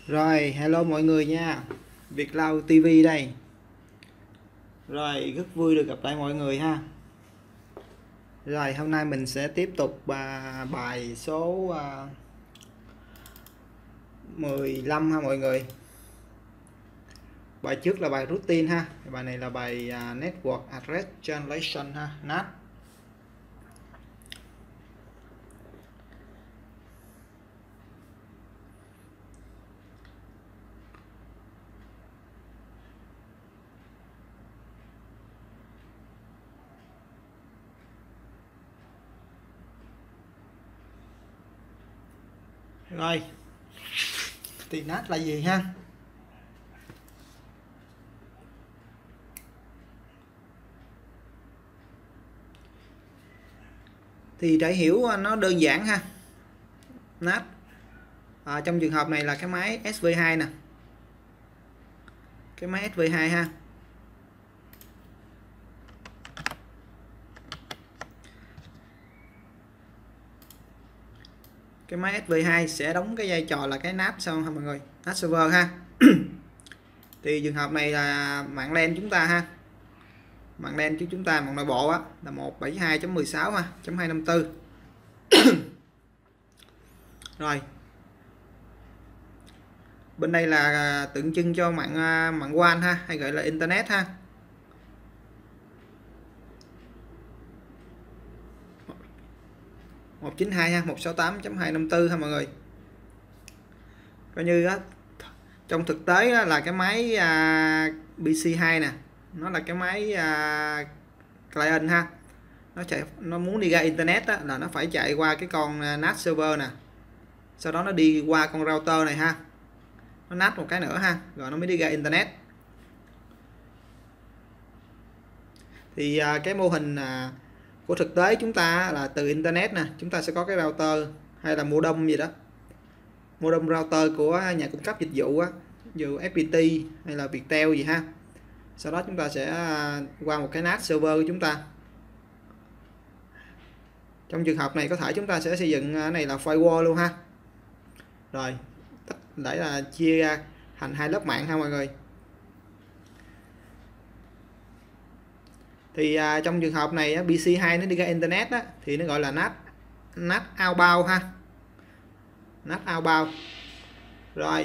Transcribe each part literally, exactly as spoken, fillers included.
Rồi, hello mọi người nha. Việt Lao ti vi đây. Rồi, rất vui được gặp lại mọi người ha. Rồi, hôm nay mình sẽ tiếp tục à, bài số à, mười lăm ha mọi người. Bài trước là bài routine ha. Bài này là bài à, Network Address Generation ha, en a tê. Rồi, thì en a tê là gì ha? Thì để hiểu nó đơn giản ha. en a tê à, trong trường hợp này là cái máy ét vê hai nè. Cái máy ét vê hai ha. Cái máy ét vê hai sẽ đóng cái vai trò là cái en a tê sao ha mọi người, en a tê server ha. Thì trường hợp này là mạng LAN chúng ta ha, mạng LAN của chúng ta, mạng nội bộ á là một bảy hai chấm mười sáu ha, chấm hai năm tư. Rồi bên đây là tượng trưng cho mạng mạng pi ây ha, hay gọi là internet ha. một chín hai ha, một sáu tám chấm hai năm tư ha mọi người. Coi như á, trong thực tế á, là cái máy à, pê xê hai nè, nó là cái máy à, client ha. Nó chạy, nó muốn đi ra internet á, là nó phải chạy qua cái con en a tê server nè. Sau đó nó đi qua con router này ha. Nó nát một cái nữa ha, rồi nó mới đi ra internet. Thì à, cái mô hình à, của thực tế chúng ta là từ internet nè, chúng ta sẽ có cái router hay là modem gì đó, modem router của nhà cung cấp dịch vụ á, dù ép pê tê hay là Viettel gì ha. Sau đó chúng ta sẽ qua một cái en a tê server của chúng ta. Trong trường hợp này có thể chúng ta sẽ xây dựng cái này là firewall luôn ha. Rồi để là chia ra thành hai lớp mạng ha mọi người. Thì à, trong trường hợp này pê xê hai nó đi ra internet á, thì nó gọi là en a tê en a tê outbound ha, en a tê outbound. Rồi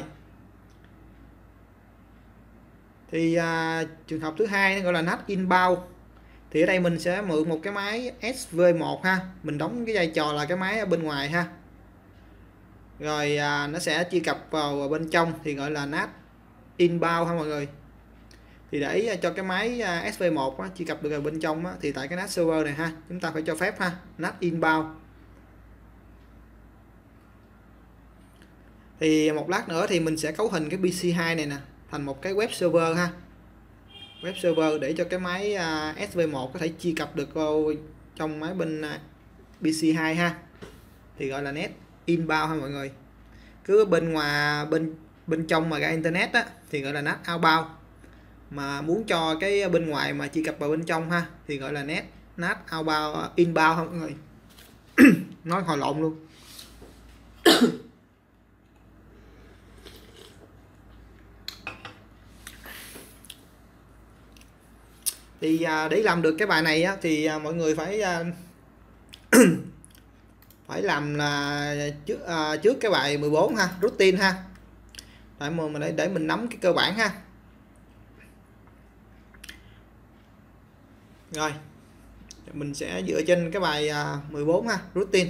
thì à, trường hợp thứ hai nó gọi là en a tê inbound. Thì ở đây mình sẽ mượn một cái máy ét vê một ha, mình đóng cái vai trò là cái máy ở bên ngoài ha. Rồi à, nó sẽ truy cập vào bên trong thì gọi là en a tê inbound ha mọi người. Thì để cho cái máy ét vê một á, truy cập được vào bên trong á, thì tại cái en a tê server này ha, chúng ta phải cho phép ha, en a tê inbound. Thì một lát nữa thì mình sẽ cấu hình cái pê xê hai này nè thành một cái web server ha, web server để cho cái máy ét vê một có thể truy cập được vào trong máy bên pê xê hai ha, thì gọi là net inbound ha mọi người. Cứ bên ngoài bên bên trong mà ra internet á, thì gọi là net outbound, mà muốn cho cái bên ngoài mà truy cập vào bên trong ha, thì gọi là net net outbound inbound ha mọi người. Nói hồi lộn luôn. Thì à, để làm được cái bài này á, thì à, mọi người phải à, phải làm là trước à, trước cái bài mười bốn ha, routine ha, để mình để, để mình nắm cái cơ bản ha. Rồi mình sẽ dựa trên cái bài à, mười bốn ha, routine.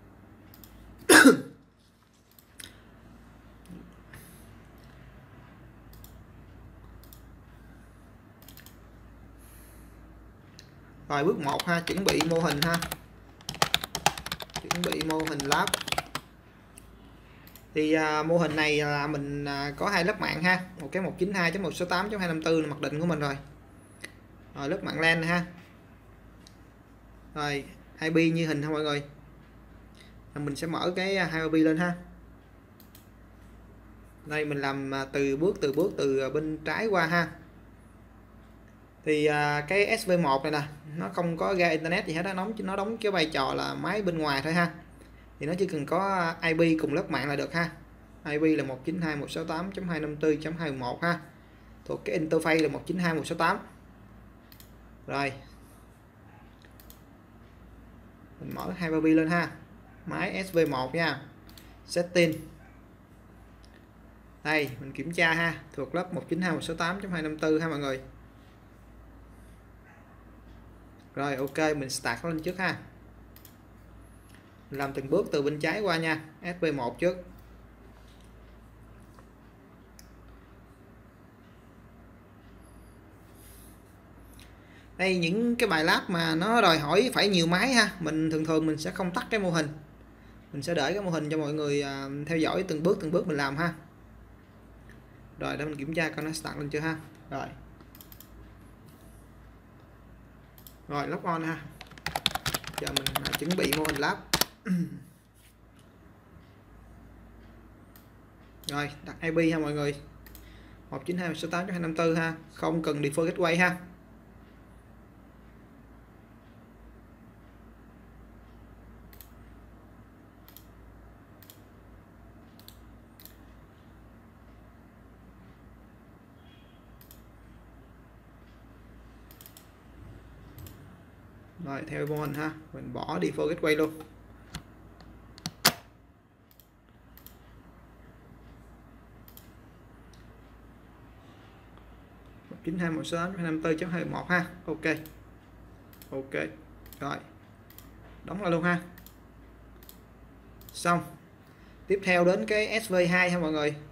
Rồi bước một ha, chuẩn bị mô hình ha, chuẩn bị mô hình lab. Thì à, mô hình này là mình à, có hai lớp mạng ha, một cái một chín hai chấm một sáu tám chấm hai năm tư là mặc định của mình rồi. Rồi lớp mạng LAN ha. Rồi i pê như hình ha mọi người. Rồi mình sẽ mở cái i pê lên ha. Đây mình làm từ bước từ bước từ bên trái qua ha. Thì à, cái ét vê một này nè, nó không có ra internet gì hết, nó đóng nó đóng cái vai trò là máy bên ngoài thôi ha. Thì nó chỉ cần có i pê cùng lớp mạng là được ha. i pê là một chín hai một sáu tám chấm hai năm tư chấm hai một ha, thuộc cái interface là một chín hai một sáu tám. Rồi mình mở Hyper-V lên ha, máy ét vê một nha, setting đây mình kiểm tra ha, thuộc lớp một chín hai một sáu tám chấm hai năm tư ha mọi người. Rồi ok, mình start nó lên trước ha, mình làm từng bước từ bên trái qua nha. ét vê một trước. Đây những cái bài lab mà nó đòi hỏi phải nhiều máy ha, mình thường thường mình sẽ không tắt cái mô hình, mình sẽ để cái mô hình cho mọi người à, theo dõi từng bước từng bước mình làm ha. Rồi để mình kiểm tra coi nó start lên chưa ha. Rồi rồi log on ha, giờ mình à, chuẩn bị mô hình lab. Rồi đặt i pê ha mọi người, một chín hai một sáu tám chấm hai năm tư ha, không cần default gateway ha. Rồi theo mô hình ha, mình bỏ default gateway luôn. một chín hai một sáu tám chấm hai năm tư chấm hai một ha. Ok. Ok. Rồi. Đóng lại luôn ha. Xong. Tiếp theo đến cái ét vê hai ha mọi người.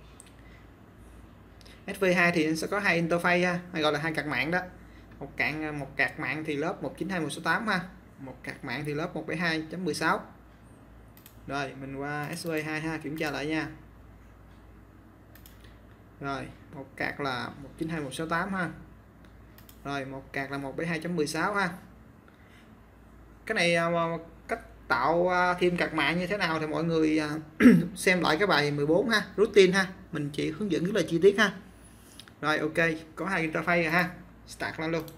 ét vê hai thì sẽ có hai interface ha, hay gọi là hai card mạng đó. Một card một card mạng thì lớp một chín hai một sáu tám ha, một card mạng thì lớp một bảy hai chấm mười sáu. Rồi mình qua ét vê hai ha, kiểm tra lại nha. Rồi một card là một chín hai một sáu tám ha, rồi một card là một bảy hai chấm mười sáu ha. Cái này cách tạo thêm card mạng như thế nào thì mọi người xem lại cái bài mười bốn ha, routine ha, mình chỉ hướng dẫn rất là chi tiết ha. Rồi ok, có hai interface rồi ha, start lên luôn.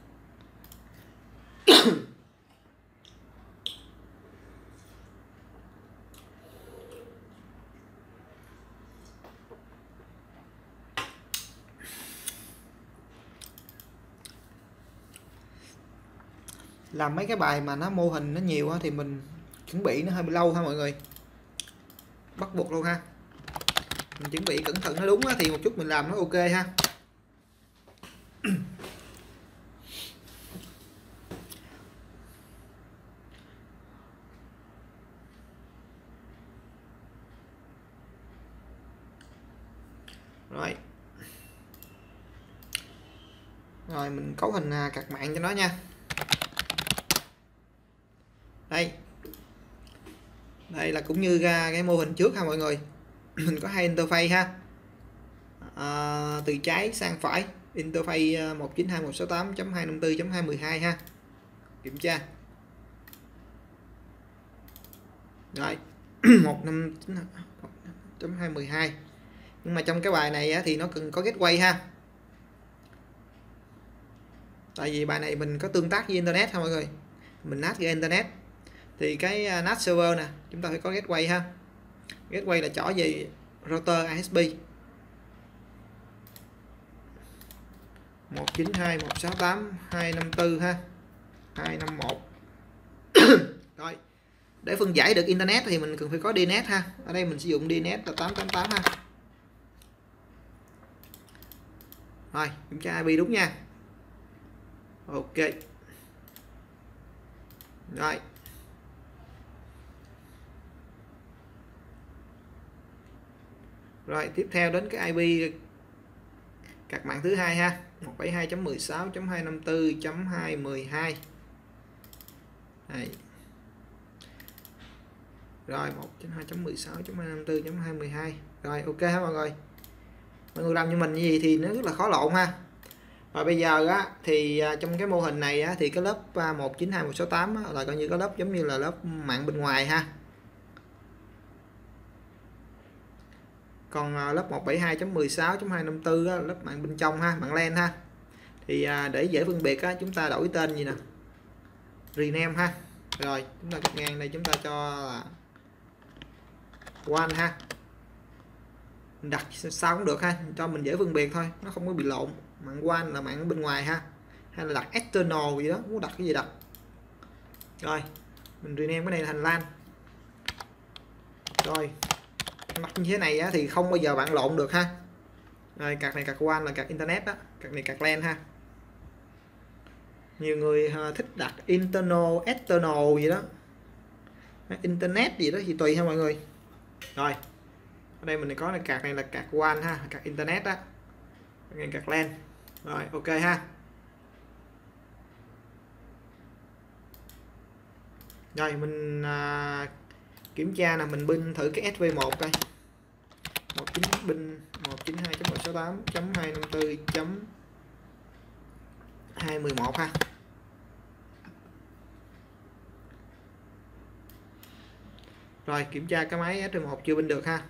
Làm mấy cái bài mà nó mô hình nó nhiều thì mình chuẩn bị nó hơi bị lâu ha mọi người, bắt buộc luôn ha, mình chuẩn bị cẩn thận nó đúng thì một chút mình làm nó ok ha. Rồi rồi mình cấu hình card mạng cho nó nha. Đây đây là cũng như ra cái mô hình trước ha mọi người. Mình có hai interface ha, à, từ trái sang phải, interface một chín hai một sáu tám chấm hai năm tư chấm hai một hai ha, kiểm tra. Rồi một năm chín chấm hai một hai, nhưng mà trong cái bài này thì nó cần có gateway ha, tại vì bài này mình có tương tác với internet ha mọi người, mình nát với internet thì cái nát server nè, chúng ta phải có gateway ha. Gateway là trỏ về router i ét pê một chín hai một sáu tám hai năm tư ha, hai năm một. Rồi để phân giải được internet thì mình cần phải có đê net ha, ở đây mình sử dụng đê net là tám tám tám ha. Rồi kiểm tra i pê đúng nha. Ok rồi rồi tiếp theo đến cái i pê card mạng thứ hai ha, một bảy hai chấm mười sáu chấm hai năm tư chấm hai một hai. Đây. Rồi một chín hai chấm mười sáu chấm hai năm tư chấm hai một hai. Rồi ok ha mọi người. Mọi người làm như mình như gì thì nó rất là khó lộn ha. Và bây giờ á thì trong cái mô hình này á, thì cái lớp một chín hai một sáu tám á, là coi như cái lớp giống như là lớp mạng bên ngoài ha. Còn lớp một bảy hai chấm mười sáu chấm hai năm tư á, lớp mạng bên trong ha, mạng LAN ha. Thì để dễ phân biệt á, chúng ta đổi tên gì nè, rename ha. Rồi chúng ta cắt ngang đây, chúng ta cho là one ha. mình đặt sao cũng được ha, cho mình dễ phân biệt thôi, nó không có bị lộn. Mạng WAN là mạng bên ngoài ha, hay là đặt external gì đó, muốn đặt cái gì đặt. Rồi mình rename cái này thành LAN. Rồi mặt như thế này á, thì không bao giờ bạn lộn được ha. Rồi card này card WAN là card internet đó, card này card LAN ha. Nhiều người thích đặt internal, external gì đó, internet gì đó thì tùy ha mọi người. Rồi ở đây mình có là card này là card WAN ha, card internet đó, cái card LAN. Rồi ok ha. Rồi mình à, kiểm tra là mình bin thử cái S V một coi. một chín bin một chín hai chấm một sáu tám chấm hai năm tư chấm hai một một ha. Rồi kiểm tra cái máy S V một chưa bin được ha.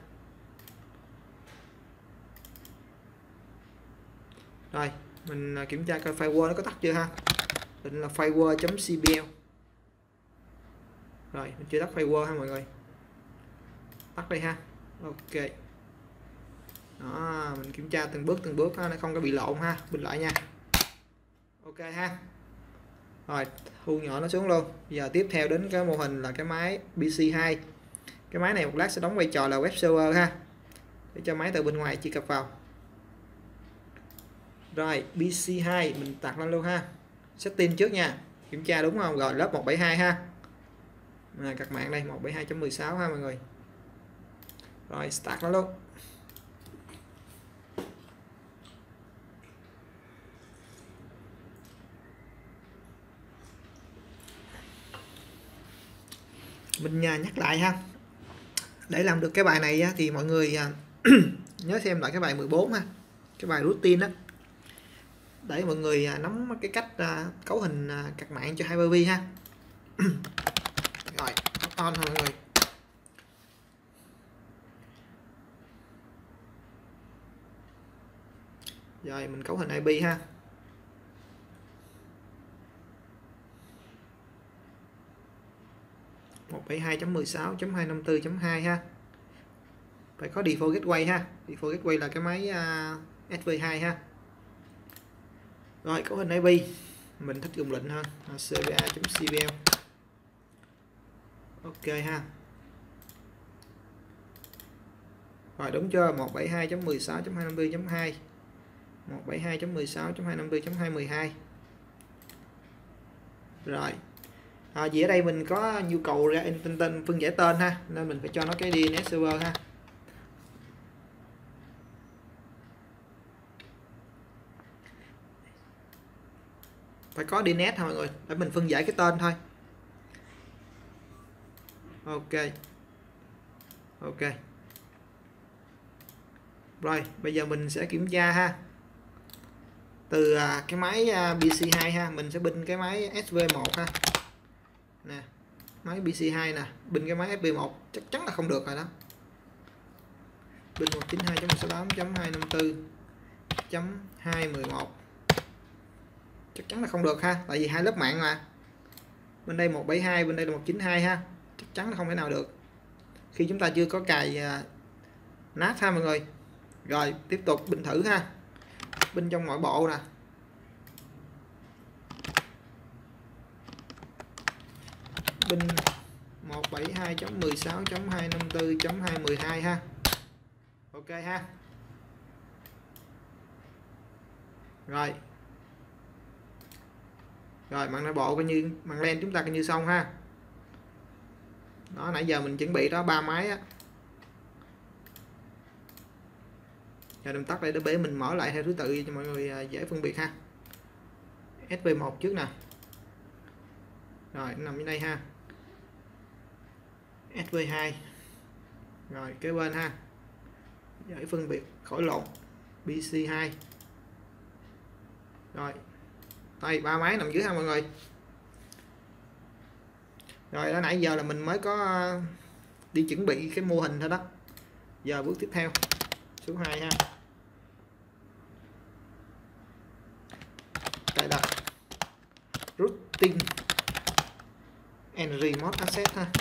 Rồi mình kiểm tra coi firewall nó có tắt chưa ha. Định là firewall.cbl. Rồi mình chưa tắt firewall ha mọi người. Tắt đây ha. Ok. Đó, mình kiểm tra từng bước từng bước ha, nó không có bị lộn ha. Bình lại nha. Ok ha. Rồi thu nhỏ nó xuống luôn. Giờ tiếp theo đến cái mô hình là cái máy pê xê hai. Cái máy này một lát sẽ đóng vai trò là web server ha, để cho máy từ bên ngoài truy cập vào. Rồi pê xê hai mình tắt lên luôn ha. Setting trước nha, kiểm tra đúng không. Rồi lớp một bảy hai ha, à, các mạng đây một bảy hai chấm mười sáu ha mọi người. Rồi start nó luôn. Mình nhắc lại ha, để làm được cái bài này thì mọi người nhớ xem lại cái bài mười bốn ha, cái bài routine đó, để mọi người nắm cái cách cấu hình card mạng cho Hyper-V ha. Rồi on thôi mọi người. Rồi mình cấu hình i pê ha. một bảy hai chấm mười sáu chấm hai năm tư chấm hai ha. Phải có default gateway ha. Default gateway là cái máy uh, S V hai ha. Rồi cấu hình i pê mình thích dùng lệnh hơn, cba.cbl. Ok ha. Rồi đúng chưa? một bảy hai chấm mười sáu chấm hai năm tư chấm hai, một bảy hai chấm mười sáu chấm hai năm tư chấm hai một hai. Rồi à, vì ở đây mình có nhu cầu ra tên, tên phân giải tên ha, nên mình phải cho nó cái đê en ét server ha. Phải có đê en ét thôi mọi người, để mình phân giải cái tên thôi. Ok ok. Rồi bây giờ mình sẽ kiểm tra ha, từ à, cái máy à, pê xê hai ha, mình sẽ bin cái máy S V một ha. Nè, máy pê xê hai nè, bin cái máy S V một chắc chắn là không được rồi đó. Bin một chín hai chấm một sáu tám chấm hai năm tư chấm hai một một chắc chắn là không được ha, tại vì hai lớp mạng mà. Bên đây một bảy hai, bên đây là một chín hai ha, chắc chắn là không thể nào được khi chúng ta chưa có cài uh, nát ha mọi người. Rồi tiếp tục bin thử ha, bin trong nội bộ nè. Bin một bảy hai chấm mười sáu chấm hai năm tư chấm hai một hai ha. Ok ha. Rồi rồi mạng nội bộ coi như mạng len chúng ta coi như xong ha. Đó, nãy giờ mình chuẩn bị đó ba máy á. Giờ mình tắt lại để mình mở lại theo thứ tự cho mọi người dễ phân biệt ha. S V một trước nè. Rồi nó nằm dưới đây ha. S V hai. Rồi kế bên ha. Dễ phân biệt khỏi lộn. pê xê hai. Rồi. Đây ba máy nằm dưới ha mọi người. Rồi đó, nãy giờ là mình mới có đi chuẩn bị cái mô hình thôi đó. Giờ bước tiếp theo số hai ha. Cài đặt routing and remote access ha.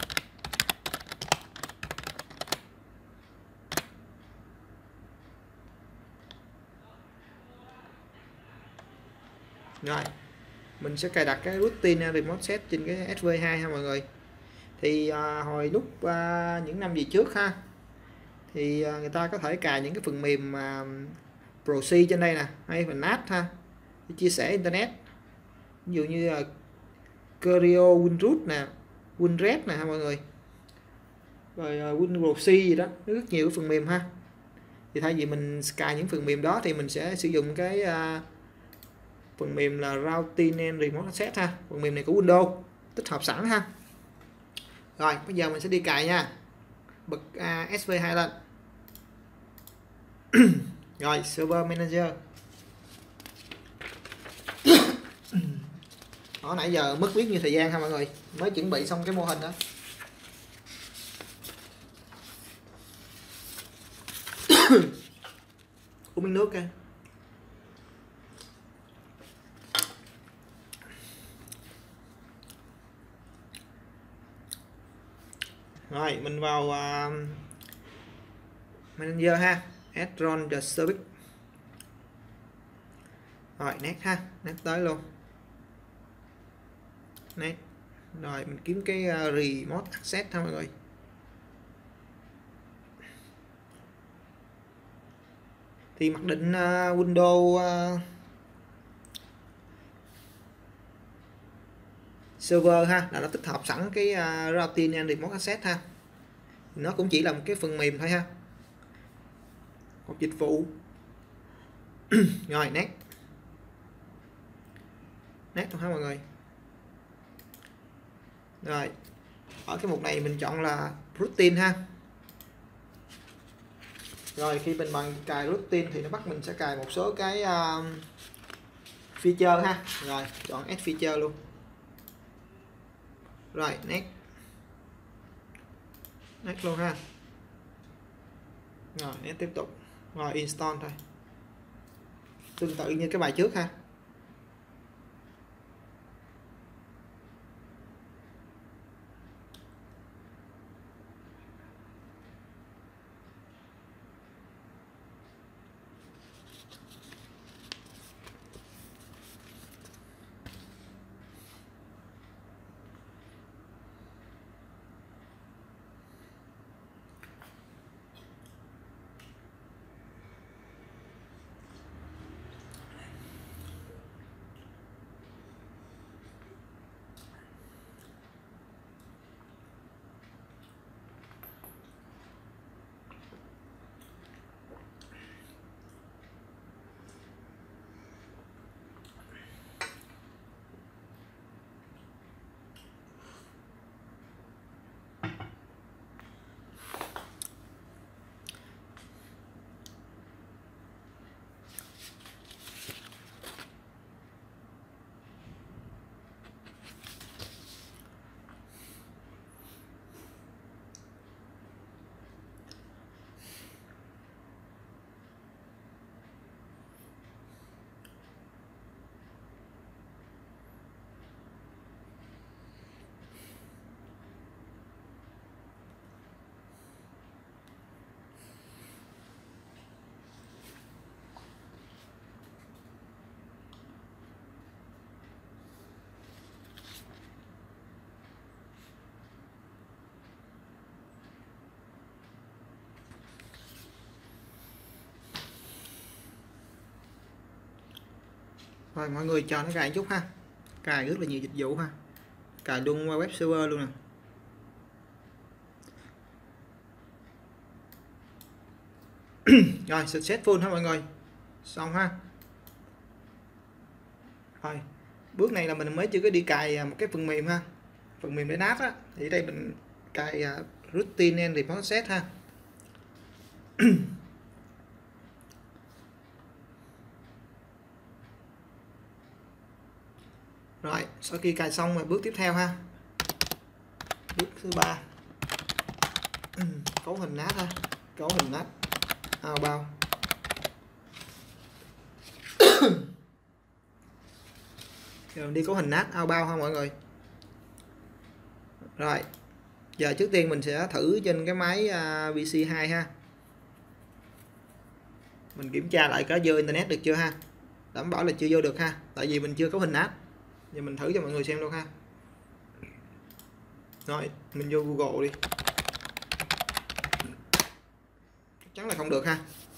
Rồi mình sẽ cài đặt cái routine remote set trên cái ét vê hai ha mọi người. Thì à, hồi lúc à, những năm về trước ha, thì à, người ta có thể cài những cái phần mềm à, proxy trên đây nè, hay phần nát ha, để chia sẻ internet, ví dụ như là Curio, WinRoot nè, WinRes nè ha mọi người, rồi uh, WinProxy gì đó, rất nhiều cái phần mềm ha. Thì thay vì mình cài những phần mềm đó thì mình sẽ sử dụng cái uh, phần mềm là Routine and Remote Access ha, phần mềm này của Windows tích hợp sẵn ha. Rồi bây giờ mình sẽ đi cài nha. Bật uh, ét vê hai lên. Rồi Server Manager. Đó, nãy giờ mất biết như thời gian ha mọi người, mới chuẩn bị xong cái mô hình đó. Uống miếng nước kìa. Rồi mình vào uh, Manager ha, Add Run the Service. Rồi next ha, next tới luôn. Next. Rồi mình kiếm cái uh, Remote Access ha mọi người. Thì mặc định uh, Windows uh, Server ha là nó tích hợp sẵn cái uh, Routine and Remote Access ha. Nó cũng chỉ là một cái phần mềm thôi ha, một dịch vụ. Rồi next. Next thôi ha mọi người. Rồi ở cái mục này mình chọn là routine ha. Rồi khi mình bằng cài routine thì nó bắt mình sẽ cài một số cái uh, feature ha. Rồi chọn add feature luôn. Rồi next. Next luôn ha. Rồi next tiếp tục. Rồi install thôi. Tương tự như cái bài trước ha. Rồi mọi người chờ nó cài chút ha. Cài rất là nhiều dịch vụ ha. Cài luôn qua web server luôn nè. Rồi successful ha mọi người. Xong ha. Rồi bước này là mình mới chưa có đi cài một cái phần mềm ha. Phần mềm để nát á. Thì đây mình cài uh, routine and remote set ha. Rồi sau khi cài xong rồi bước tiếp theo ha. Bước thứ ba. Cấu hình nát ha. Cấu hình nát. Ao bao. Rồi đi cấu hình nát ao bao ha mọi người. Rồi giờ trước tiên mình sẽ thử trên cái máy uh, pê xê hai ha. Mình kiểm tra lại có dơ internet được chưa ha. đảm bảo là chưa vô được ha, tại vì mình chưa có hình nát. Giờ mình thử cho mọi người xem luôn ha. Rồi mình vô Google đi, chắc chắn là không được ha,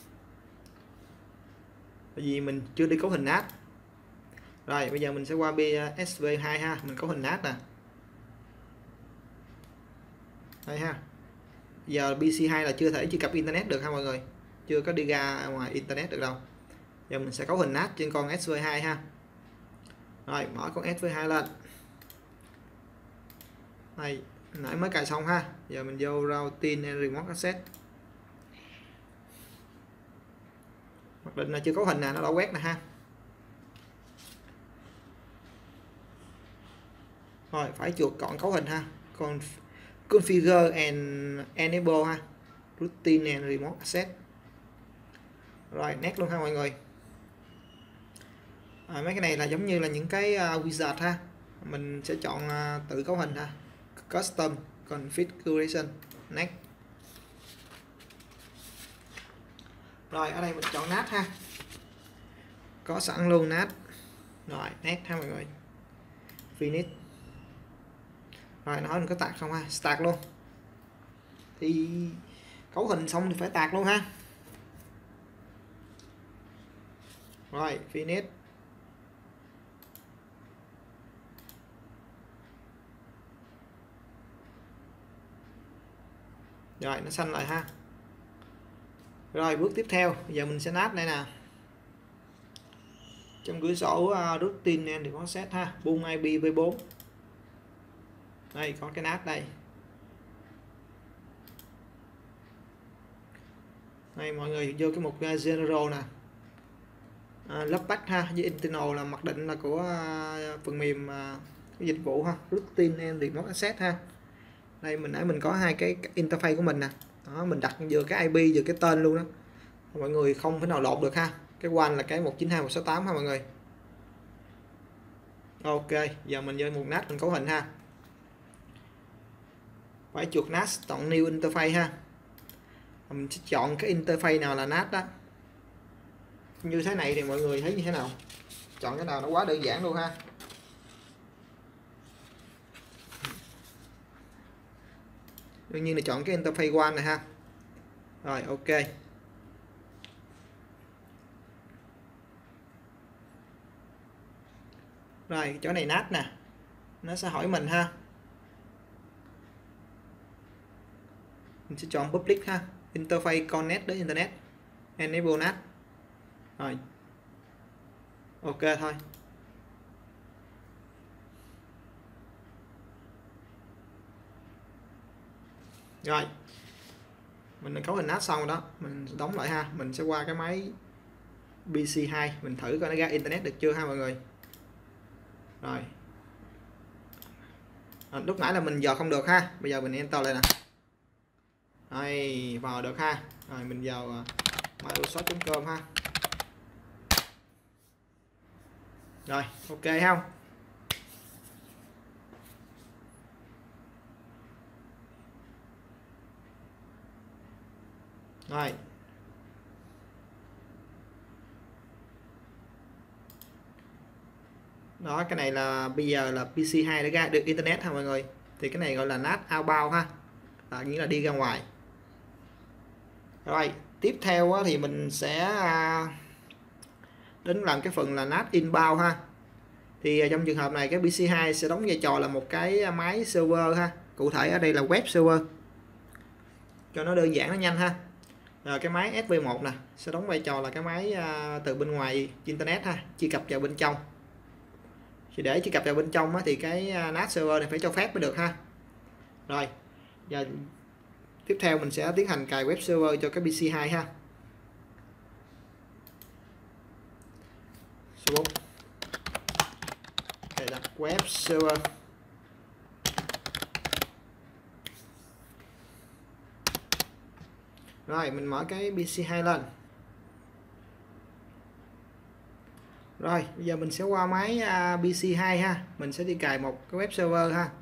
tại vì mình chưa đi cấu hình nát. Rồi bây giờ mình sẽ qua bê ét vê hai ha, mình cấu hình nát nè đây ha. Giờ pê xê hai là chưa thể truy cập internet được ha mọi người, chưa có đi ra ngoài internet được đâu. Giờ mình sẽ cấu hình nát trên con ét vê hai ha. Rồi mở con ét vê hai lên đây, nãy mới cài xong ha. Giờ mình vô routing and remote access, mặc định là chưa cấu hình nè, nó đã quét nè ha. Rồi phải chuột chọn cấu hình ha, còn configure and enable ha, routine and remote access. Rồi next luôn ha mọi người. À, mấy cái này là giống như là những cái uh, wizard ha, mình sẽ chọn uh, tự cấu hình ha, custom configuration, next. Rồi ở đây mình chọn nát ha, có sẵn luôn nát. Rồi next ha mọi người, finish. Rồi nói mình có tạc không ha, tạc luôn. Thì cấu hình xong thì phải tạc luôn ha. Rồi finish. Rồi nó xanh lại ha. Rồi bước tiếp theo, bây giờ mình sẽ nát đây nè. Trong cửa sổ uh, routine and remote access ha, boom i pê v bốn. Đây có cái nát đây. Đây mọi người vô cái mục uh, general nè. Uh, lắp bắt ha, với internal là mặc định là của uh, phần mềm uh, cái dịch vụ ha, routine and remote access ha. Đây mình nãy mình có hai cái interface của mình nè. Đó, mình đặt vừa cái i pê vừa cái tên luôn đó. Mọi người không thể nào lộn được ha. Cái one là cái một chín hai một sáu tám ha mọi người. Ok, giờ mình vô một nát mình cấu hình ha. Phải chuột nát chọn new interface ha. Mình sẽ chọn cái interface nào là nát đó. Như thế này thì mọi người thấy như thế nào? Chọn cái nào nó quá đơn giản luôn ha. Đương nhiên là chọn cái interface one này ha. Rồi ok. Rồi chỗ này nát nè, nó sẽ hỏi mình ha. Mình sẽ chọn public ha, interface connect đến internet, enable nát. Rồi ok thôi. Rồi mình đã cấu hình nát xong rồi đó, mình đóng lại ha. Mình sẽ qua cái máy pê xê hai mình thử coi nó ra internet được chưa ha mọi người. Rồi à, lúc nãy là mình vào không được ha, bây giờ mình enter lại nè. Rồi vào được ha. Rồi mình vào uh, microsoft chấm com ha. Rồi ok không? Rồi đó, cái này là bây giờ là pê xê hai đã ra được internet ha mọi người. Thì cái này gọi là nát outbound ha, là nghĩa là đi ra ngoài. Rồi tiếp theo thì mình sẽ đến làm cái phần là nát inbound ha. Thì trong trường hợp này cái pê xê hai sẽ đóng vai trò là một cái máy server ha, cụ thể ở đây là web server cho nó đơn giản nó nhanh ha. Rồi cái máy ét vê một nè sẽ đóng vai trò là cái máy từ bên ngoài internet ha, truy cập vào bên trong. Thì để truy cập vào bên trong thì cái nát server này phải cho phép mới được ha. Rồi giờ tiếp theo mình sẽ tiến hành cài web server cho cái pê xê hai ha. Số bốn cài đặt web server. Rồi mình mở cái pê xê hai lên. Rồi bây giờ mình sẽ qua máy uh, pê xê hai ha, mình sẽ đi cài một cái web server ha.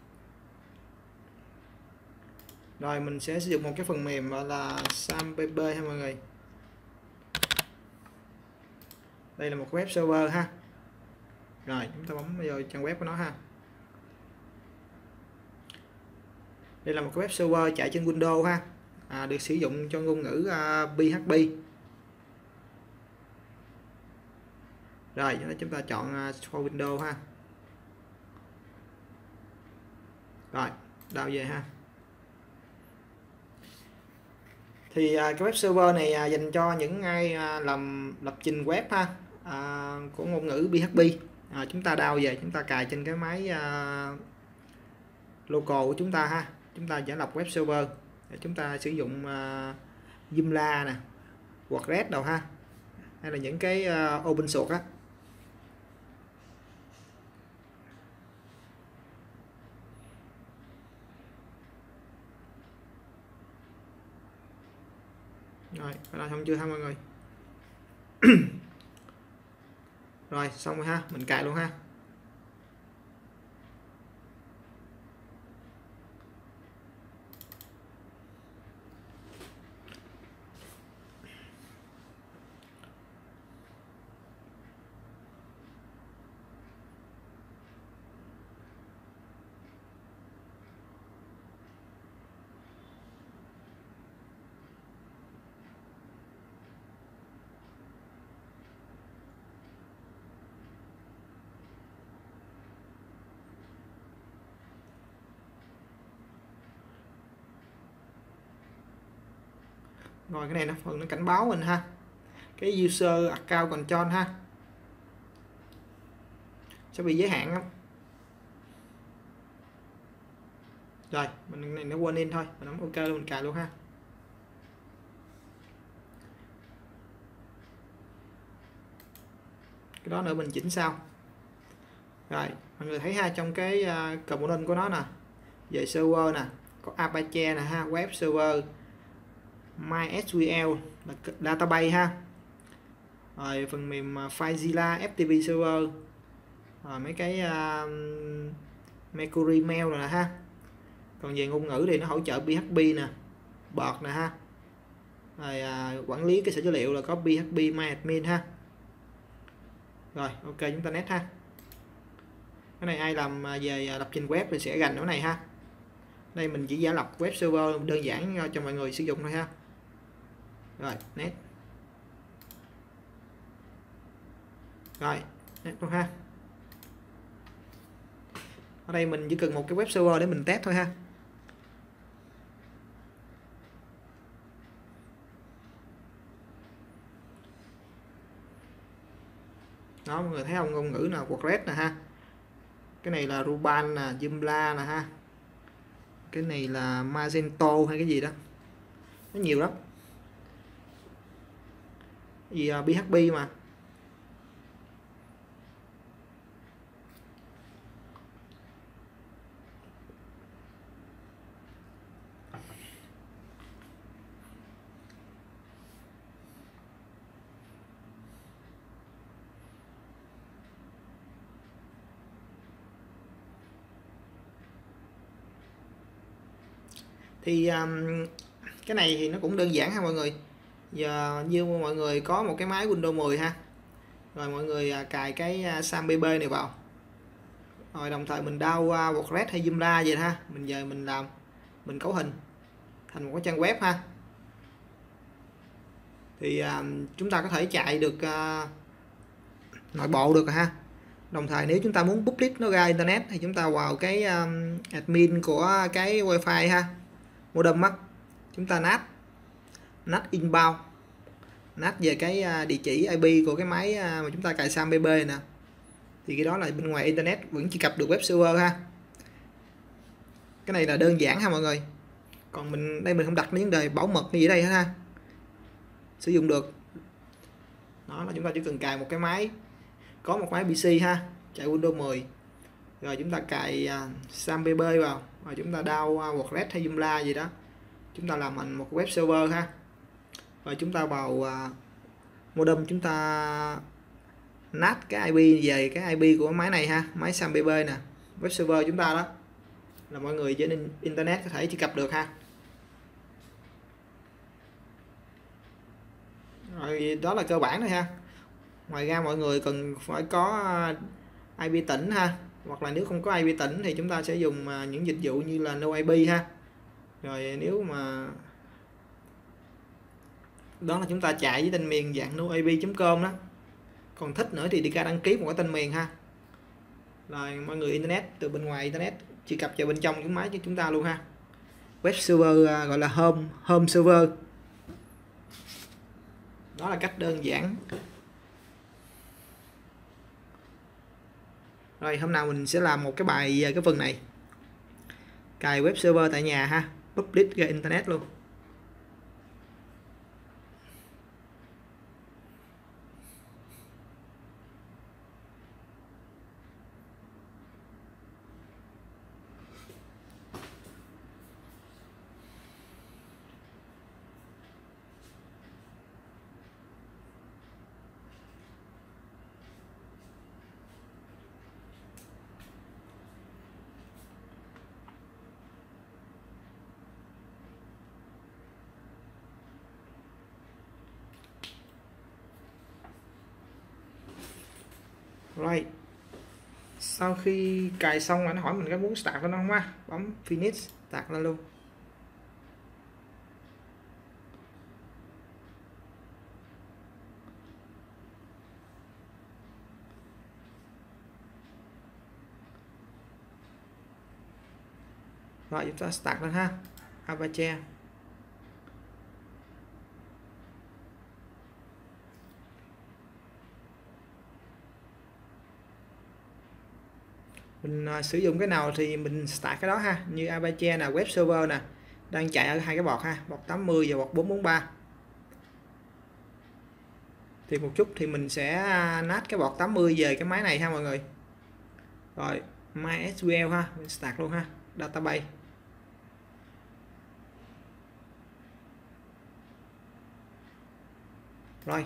Rồi mình sẽ sử dụng một cái phần mềm gọi là SAMPP ha mọi người. Đây là một web server ha. Rồi chúng ta bấm vào trang web của nó ha. Đây là một web server chạy trên Windows ha, à, được sử dụng cho ngôn ngữ uh, pê hát pê. Rồi chúng ta chọn uh, for Windows ha. Rồi download về ha. Thì uh, cái web server này uh, dành cho những ai uh, làm lập trình web ha, uh, của ngôn ngữ pê hát pê. À, chúng ta download về, chúng ta cài trên cái máy uh, local của chúng ta ha. Chúng ta giả lập web server để chúng ta sử dụng uh, Joomla nè, WordPress đâu ha, hay là những cái uh, open source á. Rồi, là xong chưa ha mọi người? Rồi, xong rồi ha, mình cài luôn ha. Rồi cái này nó phần nó cảnh báo mình ha, cái user account control ha, sẽ bị giới hạn không? Rồi mình này nó quên in thôi, mình bấm ok luôn, mình cài luôn ha. Cái đó nữa mình chỉnh sau. Rồi mọi người thấy ha, trong cái uh, component của nó nè, về server nè, có Apache nè ha, web server, MySQL là database ha, rồi phần mềm FileZilla, ép tê pê server, rồi mấy cái uh, Mercury Mail rồi nè ha. Còn về ngôn ngữ thì nó hỗ trợ pê hát pê nè, bọt nè ha, rồi uh, quản lý cái sở dữ liệu là có pê hát pê MyAdmin ha. Rồi ok, chúng ta net ha. Cái này ai làm về lập trình web thì sẽ gành cái này ha. Đây mình chỉ giả lập web server đơn giản cho mọi người sử dụng thôi ha. Rồi net. Rồi net luôn ha. Ở đây mình chỉ cần một cái web server để mình test thôi ha. Đó mọi người thấy không, ngôn ngữ nào WordPress nè ha, cái này là Ruban nè, Joomla nè ha, cái này là Magento hay cái gì đó, nó nhiều lắm, cái gì pê hát pê mà. Thì um, cái này thì nó cũng đơn giản ha mọi người. Giờ như mọi người có một cái máy Windows mười ha, rồi mọi người cài cái SAM pê bê này vào, rồi đồng thời mình download WordPress hay Joomla vậy ha, mình giờ mình làm, mình cấu hình thành một cái trang web ha. Thì uh, chúng ta có thể chạy được uh, nội bộ được ha. Đồng thời nếu chúng ta muốn public nó ra internet thì chúng ta vào cái um, admin của cái wifi ha, modem á, chúng ta nat nat inbound, nat về cái uh, địa chỉ i pê của cái máy uh, mà chúng ta cài SAM pê bê nè, thì cái đó là bên ngoài internet vẫn truy cập được web server ha. Cái này là đơn giản ha mọi người. Còn mình đây mình không đặt vấn đề bảo mật như vậy đây ha, sử dụng được. Đó là chúng ta chỉ cần cài một cái máy, có một máy pê xê ha, chạy Windows mười, rồi chúng ta cài uh, SAM pê bê vào, rồi chúng ta download uh, WordPress hay Joomla gì đó, chúng ta làm thành một web server ha. Rồi chúng ta vào uh, modem, chúng ta nat cái i pê về cái i pê của máy này ha, máy SAM pê bê nè, web server chúng ta đó, là mọi người trên internet có thể truy cập được ha. Rồi đó là cơ bản thôi ha. Ngoài ra mọi người cần phải có i pê tỉnh ha, hoặc là nếu không có i pê tỉnh thì chúng ta sẽ dùng những dịch vụ như là NoIP ha. Rồi nếu mà đó là chúng ta chạy với tên miền dạng noip chấm com đó. Còn thích nữa thì đi ra đăng ký một cái tên miền ha. Rồi mọi người internet từ bên ngoài internet truy cập vào bên trong cái máy của chúng ta luôn ha. Web server gọi là home home server. Đó là cách đơn giản. Rồi hôm nào mình sẽ làm một cái bài về cái phần này. Cài web server tại nhà ha, public ra internet luôn. Rồi sau khi cài xong anh hỏi mình có muốn start nó không á, bấm finish start lên luôn. Rồi chúng ta start lên ha, Apache. Mình uh, sử dụng cái nào thì mình start cái đó ha, như Apache là web server nè, đang chạy ở hai cái bọt ha, bọt tám mươi và bọt bốn bốn ba. Thì một chút thì mình sẽ nát cái bọt tám mươi về cái máy này ha mọi người. Rồi MySQL ha, mình start luôn ha, database. Rồi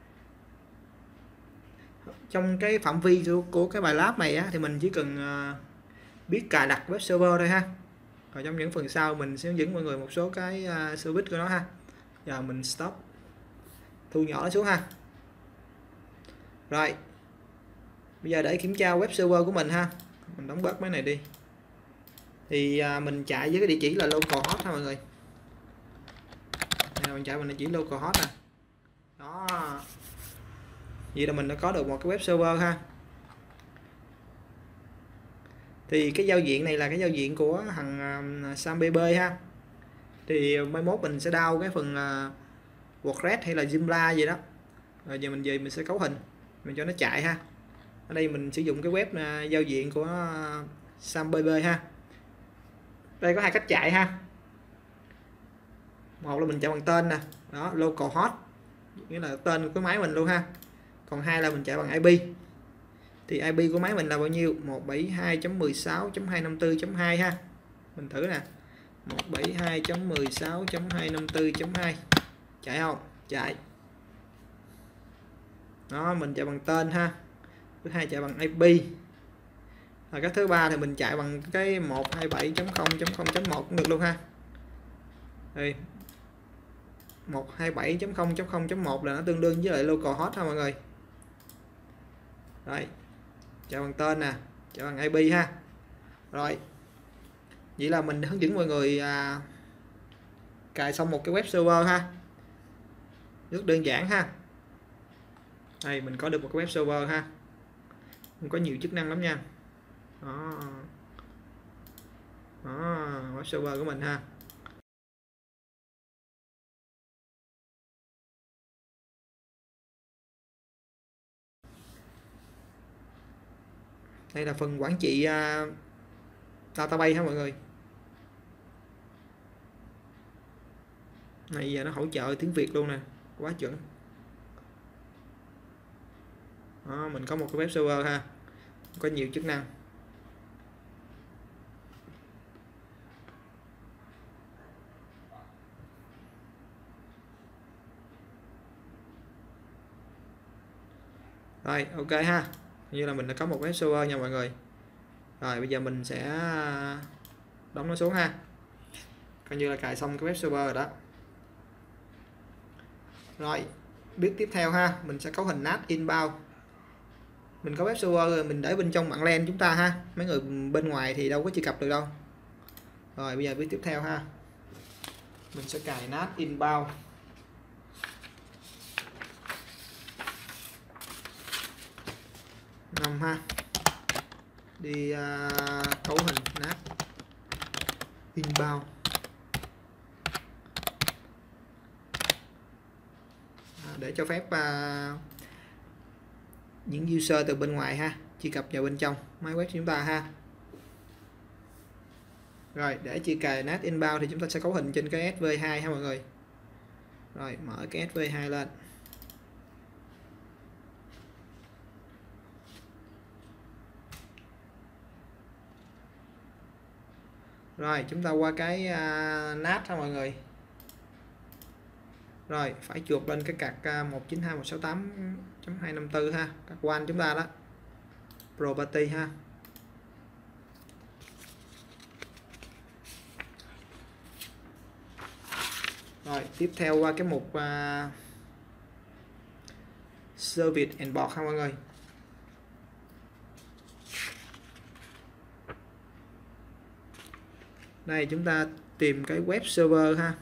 trong cái phạm vi của, của cái bài lab này á, thì mình chỉ cần uh, biết cài đặt web server thôi ha. Rồi trong những phần sau mình sẽ hướng dẫn mọi người một số cái uh, service của nó ha. Giờ mình stop, thu nhỏ nó xuống ha. Rồi bây giờ để kiểm tra web server của mình ha, mình đóng bớt mấy này đi. Thì uh, mình chạy với cái địa chỉ là localhost ha mọi người. Đây, mình chạy mình địa chỉ localhost nè. Đó, vậy là mình đã có được một cái web server ha. Thì cái giao diện này là cái giao diện của thằng uh, SamBB ha. Thì mai mốt mình sẽ download cái phần uh, WordPress hay là Joomla gì đó. Rồi giờ mình về mình sẽ cấu hình, mình cho nó chạy ha. Ở đây mình sử dụng cái web uh, giao diện của uh, SamBB ha. Đây có hai cách chạy ha. Một là mình chạy bằng tên nè, đó localhost, nghĩa là tên của cái máy mình luôn ha. Còn hai là mình chạy bằng i pê. Thì i pê của máy mình là bao nhiêu? một bảy hai chấm mười sáu chấm hai năm tư chấm hai ha. Mình thử nè. một bảy hai chấm mười sáu chấm hai năm tư chấm hai. Chạy không? Chạy. Đó, mình chạy bằng tên ha. Thứ hai chạy bằng i pê. Và cái thứ ba thì mình chạy bằng cái một hai bảy chấm không chấm không chấm một cũng được luôn ha. Đây. một hai bảy chấm không chấm không chấm một là nó tương đương với lại localhost ha mọi người. Rồi. Chạy bằng tên nè, chạy bằng i pê ha. Rồi. Vậy là mình hướng dẫn mọi người à, cài xong một cái web server ha. Rất đơn giản ha. Đây mình có được một cái web server ha. Không có nhiều chức năng lắm nha. Đó. Đó, web server của mình ha. Đây là phần quản trị uh, database ha mọi người. Này giờ nó hỗ trợ tiếng Việt luôn nè, quá chuẩn. Đó, mình có một cái web server ha, có nhiều chức năng. Rồi ok ha, như là mình đã có một web server nha mọi người. Rồi bây giờ mình sẽ đóng nó xuống ha, coi như là cài xong cái web server rồi đó. Rồi bước tiếp theo ha, mình sẽ cấu hình nát inbound. Mình có web server rồi, mình để bên trong mạng LAN chúng ta ha, mấy người bên ngoài thì đâu có truy cập được đâu. Rồi bây giờ bước tiếp theo ha, mình sẽ cài nát inbound. Năm ha, đi uh, cấu hình nát inbound. À, để cho phép uh, những user từ bên ngoài ha truy cập vào bên trong máy web chúng ta ha. Rồi để chia cài nát inbound thì chúng ta sẽ cấu hình trên cái ét vê hai ha mọi người. Rồi mở cái ét vê hai lên. Rồi chúng ta qua cái uh, nát ha mọi người. Rồi phải chuột lên cái card uh, một chín hai một sáu tám chấm hai năm tư ha, card one chúng ta đó, property ha. Rồi tiếp theo qua cái mục uh, service and port ha mọi người. Đây chúng ta tìm cái web server ha.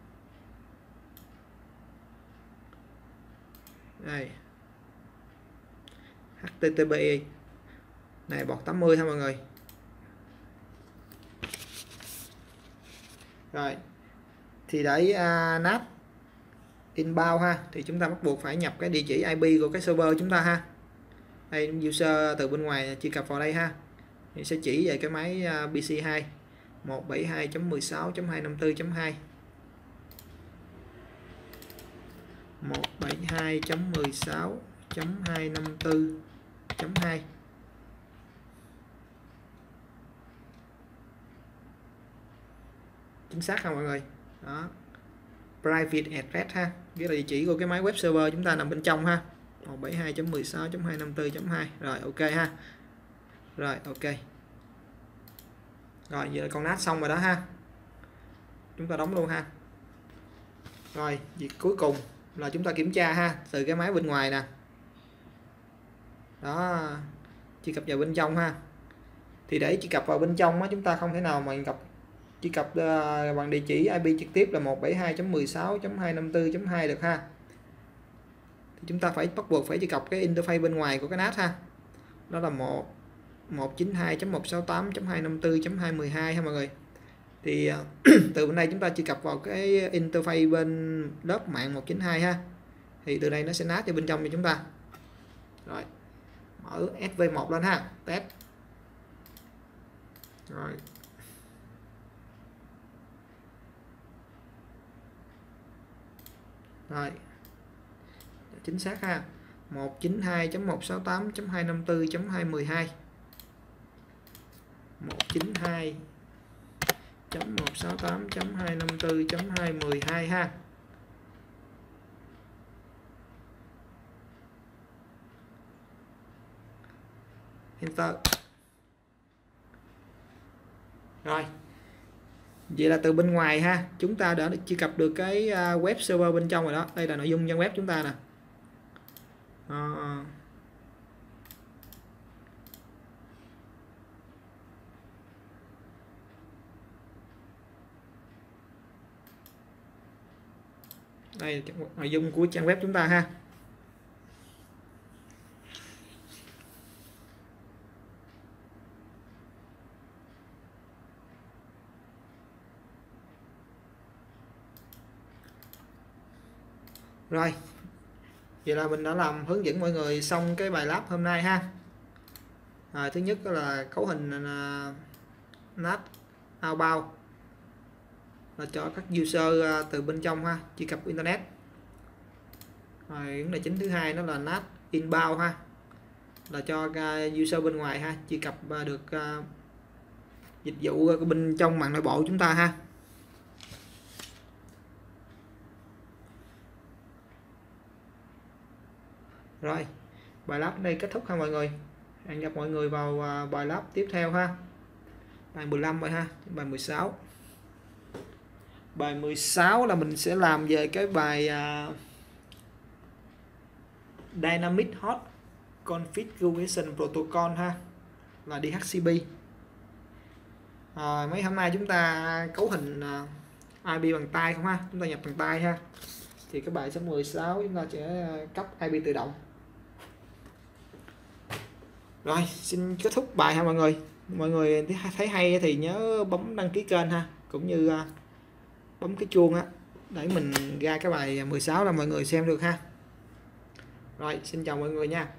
Đây hát tê tê pê này port tám mươi ha mọi người. Rồi thì để uh, nát inbound ha thì chúng ta bắt buộc phải nhập cái địa chỉ i pê của cái server chúng ta ha. Đây user từ bên ngoài truy cập vào đây ha, thì sẽ chỉ về cái máy uh, pê xê hai một bảy hai chấm mười sáu chấm hai năm tư chấm hai, một bảy hai chấm mười sáu chấm hai năm tư chấm hai. Chính xác không mọi người? Đó. Private address ha, nghĩa là địa chỉ của cái máy web server chúng ta nằm bên trong ha. một bảy hai chấm mười sáu chấm hai năm tư chấm hai. Rồi ok ha. Rồi ok. Rồi giờ con nát xong rồi đó ha. Chúng ta đóng luôn ha. Rồi việc cuối cùng là chúng ta kiểm tra ha, từ cái máy bên ngoài nè. Đó, truy cập vào bên trong ha. Thì để truy cập vào bên trong á, chúng ta không thể nào mà gặp truy cập uh, bằng địa chỉ i pê trực tiếp là một bảy hai chấm mười sáu chấm hai năm tư chấm hai được ha. Thì chúng ta phải bắt buộc phải truy cập cái interface bên ngoài của cái nát ha. Đó là một một chín hai chấm một sáu tám chấm hai năm tư chấm hai một hai ha mọi người. Thì từ bên đây chúng ta truy cập vào cái interface bên lớp mạng một chín hai ha. Thì từ đây nó sẽ nát cho bên trong cho chúng ta. Rồi mở ét vê một lên ha, test. Rồi Rồi chính xác ha, một chín hai chấm một sáu tám chấm hai năm tư chấm hai một hai, một chín hai chấm một sáu tám chấm hai năm tư chấm hai một hai ha. Enter. Rồi vậy là từ bên ngoài ha, chúng ta đã truy cập được cái web server bên trong rồi đó. Đây là nội dung trang web chúng ta nè. À. Đây là nội dung của trang web chúng ta ha. Rồi vậy là mình đã làm hướng dẫn mọi người xong cái bài lab hôm nay ha. À, thứ nhất là cấu hình uh, nát outbound là cho các user uh, từ bên trong ha truy cập internet. Rồi vấn đề chính thứ hai nó là nát inbound ha, là cho uh, user bên ngoài ha truy cập uh, được uh, dịch vụ uh, bên trong mạng nội bộ chúng ta ha. Rồi bài lab đây kết thúc ha mọi người. Hẹn gặp mọi người vào uh, bài lab tiếp theo ha. Bài mười lăm rồi ha, bài mười sáu. Bài mười sáu là mình sẽ làm về cái bài uh, Dynamic Host Configuration Protocol ha, là đê hát xê pê. À, mấy hôm nay chúng ta cấu hình uh, i pê bằng tay không ha, chúng ta nhập bằng tay ha, thì cái bài số mười sáu chúng ta sẽ cấp i pê tự động. Rồi, xin kết thúc bài ha mọi người. Mọi người thấy hay thì nhớ bấm đăng ký kênh ha, cũng như uh, bấm cái chuông á để mình ra cái bài mười sáu là mọi người xem được ha. Rồi, xin chào mọi người nha.